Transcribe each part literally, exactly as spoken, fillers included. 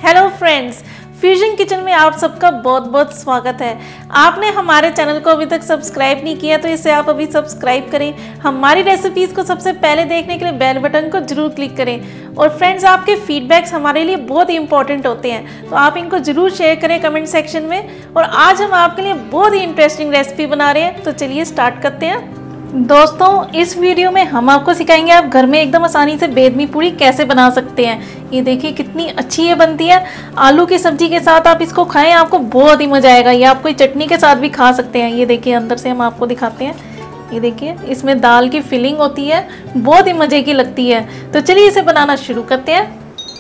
Hello friends, fusion kitchen में आप सबका बहुत बहुत स्वागत है। आपने हमारे चैनल को अभी तक सब्सक्राइब नहीं किया तो इसे आप अभी सब्सक्राइब करें। हमारी रेसिपीज़ को सबसे पहले देखने के लिए बेल बटन को जरूर क्लिक करें। और फ्रेंड्स, आपके फीडबैक्स हमारे लिए बहुत ही इंपॉर्टेंट होते हैं, तो आप इनको जरूर शेयर करें कमेंट सेक्शन में। और आज हम आपके लिए बहुत ही इंटरेस्टिंग रेसिपी बना रहे हैं, तो चलिए स्टार्ट करते हैं। दोस्तों, इस वीडियो में हम आपको सिखाएंगे आप घर में एकदम आसानी से बेदमी पूरी कैसे बना सकते हैं। ये देखिए कितनी अच्छी ये बनती है। आलू की सब्जी के साथ आप इसको खाएं, आपको बहुत ही मजा आएगा। ये आप कोई चटनी के साथ भी खा सकते हैं। ये देखिए अंदर से हम आपको दिखाते हैं। ये देखिए इसमें दाल की फिलिंग होती है, बहुत ही मजे की लगती है। तो चलिए इसे बनाना शुरू करते हैं।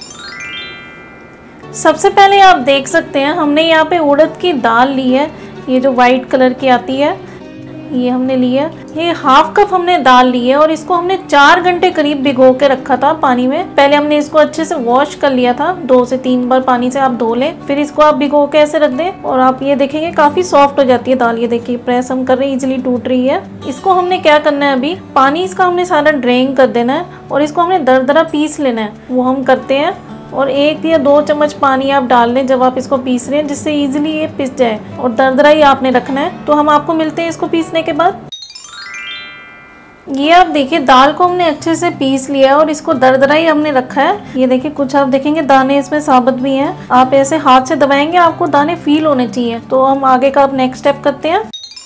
सबसे पहले आप देख सकते हैं हमने यहाँ पे उड़द की दाल ली है, ये जो वाइट कलर की आती है, ये हमने लिया। ये हाफ कप हमने दाल ली है और इसको हमने चार घंटे करीब भिगो के रखा था पानी में। पहले हमने इसको अच्छे से वॉश कर लिया था, दो से तीन बार पानी से आप धो लें, फिर इसको आप भिगो के ऐसे रख दें और आप ये देखेंगे काफी सॉफ्ट हो जाती है दाल। ये देखिए प्रेस हम कर रहे हैं, इजिली टूट रही है। इसको हमने क्या करना है, अभी पानी इसका हमने सारा ड्रेन कर देना है और इसको हमने दरदरा पीस लेना है, वो हम करते हैं। और एक या दो चम्मच पानी आप डाल लें जब आप इसको पीस रहे हैं, जिससे इजीली ये पिस जाए। और दरदरा ही आपने रखना है। तो हम आपको मिलते हैं इसको पीसने के बाद। ये आप देखिए दाल को हमने अच्छे से पीस लिया और इसको दरदरा ही हमने रखा है। ये देखिए कुछ आप देखेंगे दाने इसमें साबुत भी हैं। आप ऐसे हाथ से दबाएंगे, आपको दाने फील होने चाहिए। तो हम आगे का अब नेक्स्ट स्टेप करते हैं।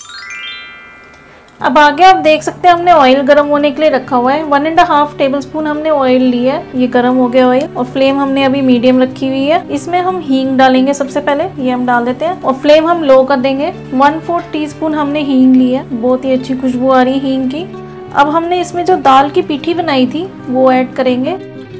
अब आगे आप देख सकते हैं हमने ऑयल गर्म होने के लिए रखा हुआ है। One and half tablespoon हमने ऑयल लिया है। ये गर्म हो गया ऑयल और फ्लेम हमने अभी मीडियम रखी हुई है। इसमें हम हींग डालेंगे सबसे पहले, ये हम डाल देते हैं और फ्लेम हम लो कर देंगे। वन फोर्थ टी स्पून हमने हींग ली है, बहुत ही अच्छी खुशबू आ रही है हींग की। अब हमने इसमें जो दाल की पीठी बनाई थी वो ऐड करेंगे,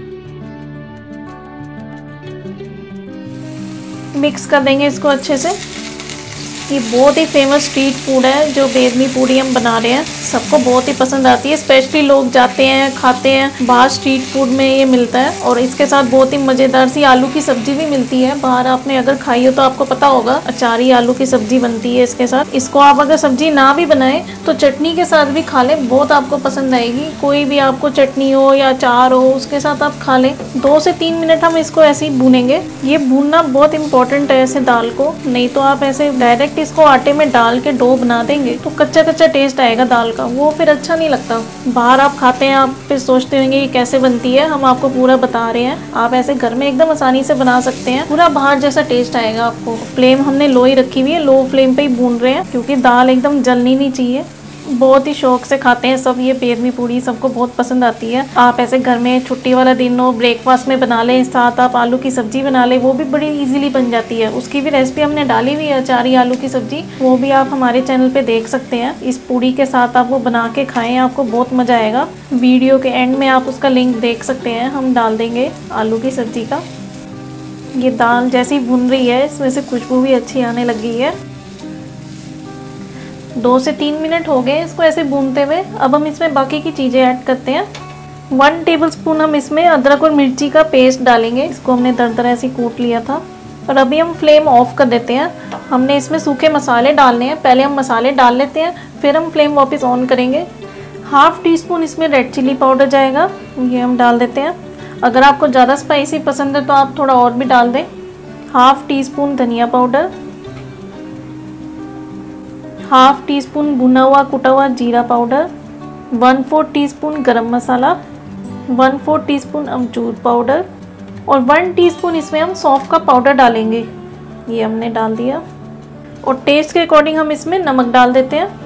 मिक्स कर देंगे इसको अच्छे से। ये बहुत ही फेमस स्ट्रीट फूड है जो बेदमी पूरी हम बना रहे हैं, सबको बहुत ही पसंद आती है। स्पेशली लोग जाते हैं खाते हैं बाहर, स्ट्रीट फूड में ये मिलता है। और इसके साथ बहुत ही मज़ेदार सी आलू की सब्जी भी मिलती है बाहर। आपने अगर खाई हो तो आपको पता होगा, achari आलू की सब्जी बनती है इसके साथ। इसको आप अगर सब्जी ना भी बनाए तो चटनी के साथ भी खा लें, बहुत आपको पसंद आएगी। कोई भी आपको चटनी हो या अचार हो उसके साथ आप खा लें। दो से तीन मिनट हम इसको ऐसे ही भूनेंगे। ये भूनना बहुत इंपॉर्टेंट है ऐसे दाल को, नहीं तो आप ऐसे डायरेक्ट इसको आटे में डाल के डो बना देंगे तो कच्चा कच्चा टेस्ट आएगा दाल का, वो फिर अच्छा नहीं लगता। बाहर आप खाते हैं, आप फिर सोचते होंगे ये कैसे बनती है, हम आपको पूरा बता रहे हैं। आप ऐसे घर में एकदम आसानी से बना सकते हैं, पूरा बाहर जैसा टेस्ट आएगा आपको। फ्लेम हमने लो ही रखी हुई है, लो फ्लेम पे ही भून रहे हैं क्योंकि दाल एकदम जलनी नहीं चाहिए। बहुत ही शौक से खाते हैं सब ये बेदमी पूरी, सबको बहुत पसंद आती है। आप ऐसे घर में छुट्टी वाला दिन हो, ब्रेकफास्ट में बना लें, साथ आप आलू की सब्जी बना लें, वो भी बड़ी इजीली बन जाती है। उसकी भी रेसिपी हमने डाली हुई है, achari आलू की सब्जी, वो भी आप हमारे चैनल पे देख सकते हैं। इस पूरी के साथ आप वो बना के खाएं, आपको बहुत मजा आएगा। वीडियो के एंड में आप उसका लिंक देख सकते हैं, हम डाल देंगे आलू की सब्जी का। ये दाल जैसी भुन रही है, इसमें से खुशबू भी अच्छी आने लगी है। दो से तीन मिनट हो गए इसको ऐसे भूनते हुए। अब हम इसमें बाकी की चीज़ें ऐड करते हैं। वन टेबलस्पून हम इसमें अदरक और मिर्ची का पेस्ट डालेंगे, इसको हमने दरदरा ऐसे कूट लिया था। और अभी हम फ्लेम ऑफ कर देते हैं। हमने इसमें सूखे मसाले डालने हैं, पहले हम मसाले डाल लेते हैं, फिर हम फ्लेम वापस ऑन करेंगे। हाफ टी स्पून इसमें रेड चिली पाउडर जाएगा, ये हम डाल देते हैं। अगर आपको ज़्यादा स्पाइसी पसंद है तो आप थोड़ा और भी डाल दें। हाफ टी स्पून धनिया पाउडर, हाफ टी स्पून भुना हुआ कुटा हुआ जीरा powder, one fourth teaspoon garam masala, one fourth teaspoon अमचूर पाउडर और वन टीस्पून इसमें हम सौंफ का पाउडर डालेंगे, ये हमने डाल दिया। और टेस्ट के अकॉर्डिंग हम इसमें नमक डाल देते हैं।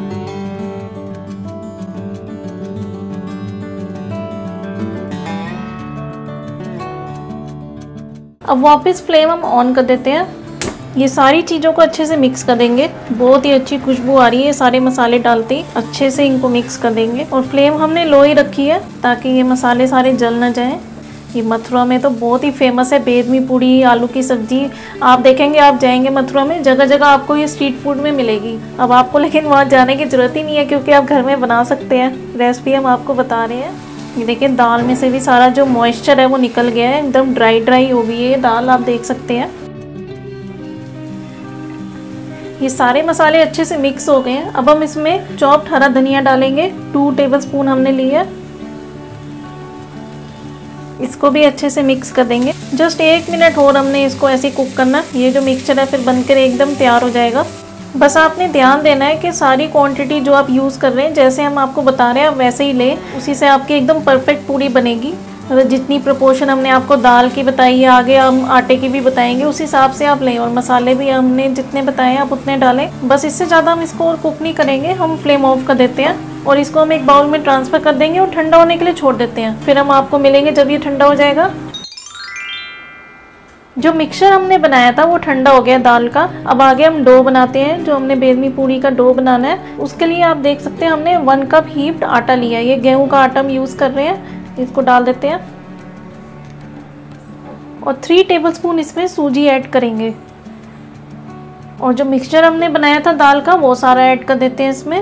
अब वापस फ्लेम हम ऑन कर देते हैं। ये सारी चीज़ों को अच्छे से मिक्स कर देंगे, बहुत ही अच्छी खुशबू आ रही है सारे मसाले डालते ही। अच्छे से इनको मिक्स कर देंगे और फ्लेम हमने लो ही रखी है ताकि ये मसाले सारे जल ना जाएं। ये मथुरा में तो बहुत ही फेमस है बेदमी पूरी आलू की सब्जी। आप देखेंगे, आप जाएंगे मथुरा में, जगह जगह आपको ये स्ट्रीट फूड में मिलेगी। अब आपको लेकिन वहाँ जाने की ज़रूरत ही नहीं है क्योंकि आप घर में बना सकते हैं। रेसिपी हम आपको बता रहे हैं। ये देखिए दाल में से भी सारा जो मॉइस्चर है वो निकल गया है, एकदम ड्राई ड्राई हो गई है ये दाल, आप देख सकते हैं। ये सारे मसाले अच्छे से मिक्स हो गए हैं। अब हम इसमें चॉप्ड हरा धनिया डालेंगे, टू टेबलस्पून हमने लिया है। इसको भी अच्छे से मिक्स कर देंगे। जस्ट एक मिनट और हमने इसको ऐसे कुक करना। ये जो मिक्सचर है फिर बनकर एकदम तैयार हो जाएगा। बस आपने ध्यान देना है कि सारी क्वांटिटी जो आप यूज़ कर रहे हैं, जैसे हम आपको बता रहे हैं आप वैसे ही लें, उसी से आपकी एकदम परफेक्ट पूरी बनेगी। मतलब जितनी प्रोपोर्शन हमने आपको दाल की बताई है, आगे हम आटे की भी बताएंगे, उस हिसाब से आप लें। और मसाले भी हमने जितने बताए हैं आप उतने डालें। बस इससे ज़्यादा हम इसको और कुक नहीं करेंगे। हम फ्लेम ऑफ कर देते हैं और इसको हम एक बाउल में ट्रांसफ़र कर देंगे और ठंडा होने के लिए छोड़ देते हैं। फिर हम आपको मिलेंगे जब ये ठंडा हो जाएगा। जो मिक्सचर हमने बनाया था वो ठंडा हो गया दाल का। अब आगे हम डो बनाते हैं। जो हमने बेदमी पूरी का डो बनाना है, उसके लिए आप देख सकते हैं हमने वन कप हीप्ड आटा लिया है। ये गेहूं का आटा हम यूज़ कर रहे हैं। इसको डाल देते हैं और थ्री टेबलस्पून इसमें सूजी ऐड करेंगे। और जो मिक्सचर हमने बनाया था दाल का वो सारा ऐड कर देते हैं इसमें।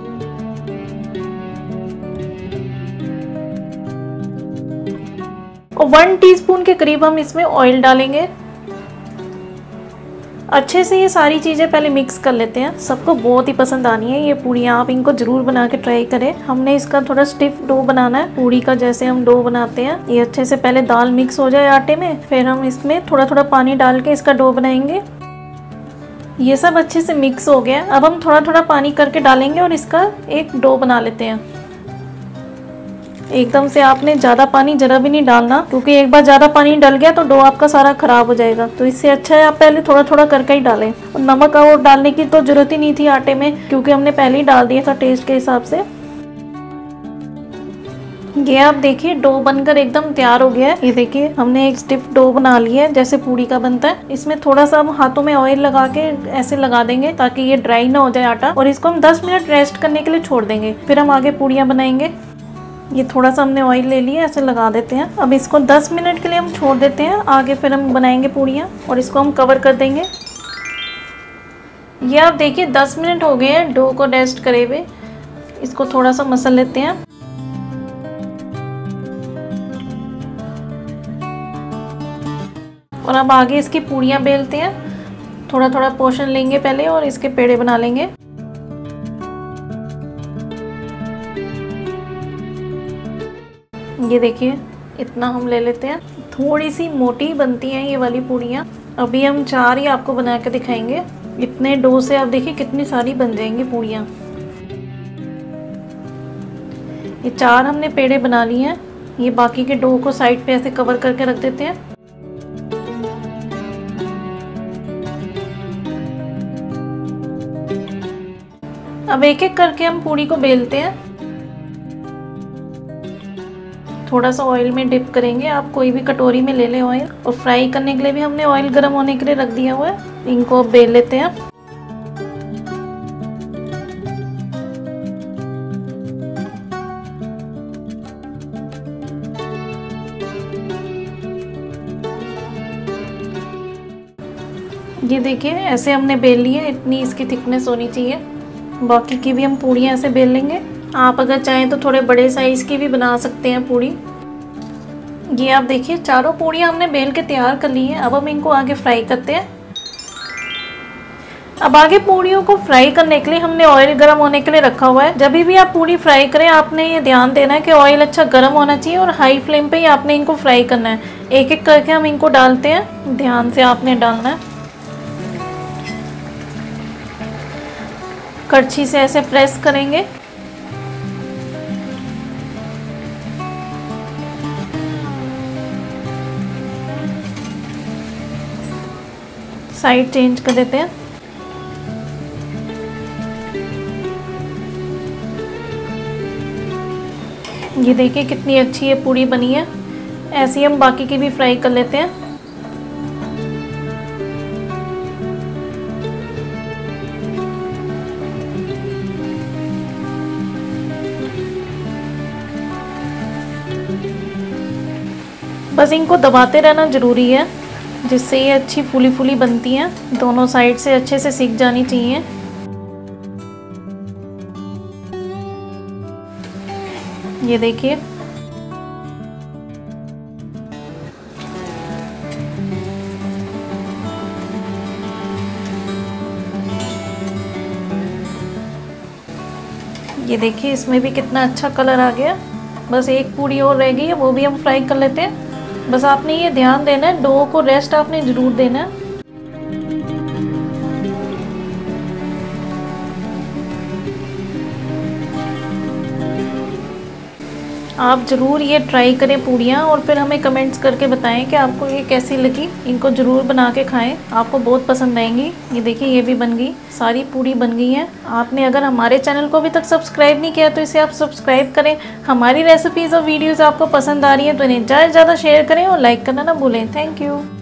और वन टीस्पून के करीब हम इसमें ऑयल डालेंगे। अच्छे से ये सारी चीज़ें पहले मिक्स कर लेते हैं। सबको बहुत ही पसंद आनी है ये पूड़ियाँ, आप इनको ज़रूर बना के ट्राई करें। हमने इसका थोड़ा स्टिफ डो बनाना है पूड़ी का, जैसे हम डो बनाते हैं। ये अच्छे से पहले दाल मिक्स हो जाए आटे में, फिर हम इसमें थोड़ा थोड़ा पानी डाल के इसका डो बनाएंगे। ये सब अच्छे से मिक्स हो गया। अब हम थोड़ा थोड़ा पानी करके डालेंगे और इसका एक डो बना लेते हैं। एकदम से आपने ज़्यादा पानी जरा भी नहीं डालना, क्योंकि एक बार ज़्यादा पानी डल गया तो डो आपका सारा ख़राब हो जाएगा। तो इससे अच्छा है आप पहले थोड़ा थोड़ा करके ही डालें। और नमक और डालने की तो ज़रूरत ही नहीं थी आटे में, क्योंकि हमने पहले ही डाल दिया था टेस्ट के हिसाब से। ये आप देखिए डो बनकर एकदम तैयार हो गया है। ये देखिए हमने एक स्टिफ डो बना लिया है जैसे पूड़ी का बनता है। इसमें थोड़ा सा हम हाथों में ऑयल लगा के ऐसे लगा देंगे ताकि ये ड्राई ना हो जाए आटा। और इसको हम दस मिनट रेस्ट करने के लिए छोड़ देंगे, फिर हम आगे पूड़ियाँ बनाएंगे। ये थोड़ा सा हमने ऑयल ले लिया, ऐसे लगा देते हैं। अब इसको दस मिनट के लिए हम छोड़ देते हैं, आगे फिर हम बनाएंगे पूड़ियाँ। और इसको हम कवर कर देंगे। ये आप देखिए दस मिनट हो गए हैं डो को रेस्ट करे हुए। इसको थोड़ा सा मसल लेते हैं। और अब आगे इसकी पूड़ियाँ बेलते हैं। थोड़ा थोड़ा पोर्शन लेंगे पहले और इसके पेड़े बना लेंगे। ये देखिए इतना हम ले लेते हैं। थोड़ी सी मोटी बनती हैं ये वाली पूड़ियाँ। अभी हम चार ही आपको बना के दिखाएंगे। इतने डो से आप देखिए कितनी सारी बन जाएंगी पूड़ियाँ। ये चार हमने पेड़े बना लिए हैं। ये बाकी के डो को साइड पे ऐसे कवर करके रख देते हैं। अब एक एक करके हम पूड़ी को बेलते हैं। थोड़ा सा ऑयल में डिप करेंगे। आप कोई भी कटोरी में ले लें ऑयल। और फ्राई करने के लिए भी हमने ऑयल गर्म होने के लिए रख दिया हुआ है। इनको बेल लेते हैं। ये देखिए ऐसे हमने बेल लिए। इतनी इसकी थिकनेस होनी चाहिए। बाकी की भी हम पूड़ियाँ ऐसे बेल लेंगे। आप अगर चाहें तो थोड़े बड़े साइज़ की भी बना सकते हैं पूड़ी। ये आप देखिए चारों पूड़ियाँ हमने बेल के तैयार कर ली हैं। अब हम इनको आगे फ्राई करते हैं। अब आगे पूड़ियों को फ्राई करने के लिए हमने ऑयल गर्म होने के लिए रखा हुआ है। जब भी आप पूड़ी फ्राई करें आपने ये ध्यान देना है कि ऑयल अच्छा गर्म होना चाहिए और हाई फ्लेम पे ही आपने इनको फ्राई करना है। एक एक करके हम इनको डालते हैं। ध्यान से आपने डालना है। कड़छी से ऐसे प्रेस करेंगे। साइड चेंज कर देते हैं। ये देखिए कितनी अच्छी ये पूड़ी बनी है। ऐसे ही हम बाकी की भी फ्राई कर लेते हैं। बस इनको दबाते रहना ज़रूरी है, जिससे ये अच्छी फूली फूली बनती हैं। दोनों साइड से अच्छे से सिक जानी चाहिए। ये देखिए ये देखिए इसमें भी कितना अच्छा कलर आ गया। बस एक पूड़ी और रह गई है, वो भी हम फ्राई कर लेते हैं। बस आपने ये ध्यान देना है, डो को रेस्ट आपने ज़रूर देना है। आप ज़रूर ये ट्राई करें पूड़ियाँ, और फिर हमें कमेंट्स करके बताएं कि आपको ये कैसी लगी। इनको ज़रूर बना के खाएं, आपको बहुत पसंद आएंगी। ये देखिए ये भी बन गई, सारी पूड़ी बन गई हैं। आपने अगर हमारे चैनल को अभी तक सब्सक्राइब नहीं किया तो इसे आप सब्सक्राइब करें। हमारी रेसिपीज़ और वीडियोज़ आपको पसंद आ रही हैं तो इन्हें ज़्यादा से ज़्यादा शेयर करें और लाइक करना ना भूलें। Thank you.